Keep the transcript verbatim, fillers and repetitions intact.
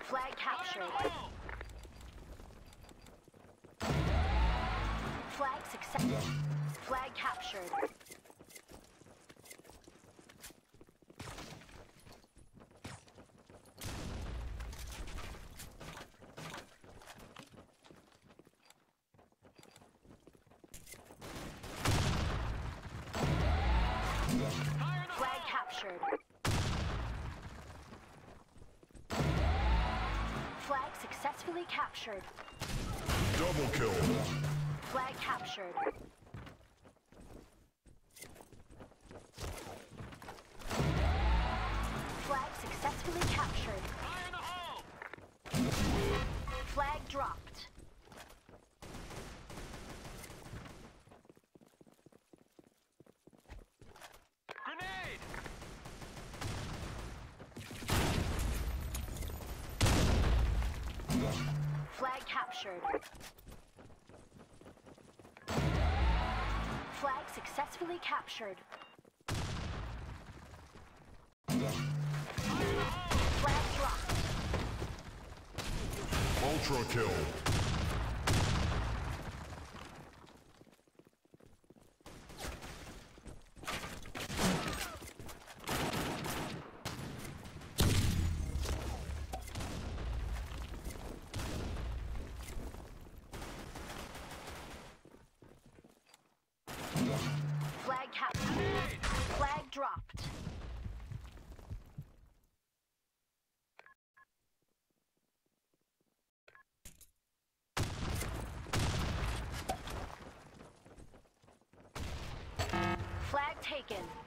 Flag captured. Flag success. Flag captured. Flag captured. Flag successfully captured. Double kill. Flag captured. Flag successfully captured. Fire in the hole! Flag dropped. Grenade! Flag captured. Flag successfully captured. Flag dropped. Ultra kill. Flag captured. Flag dropped. Flag taken.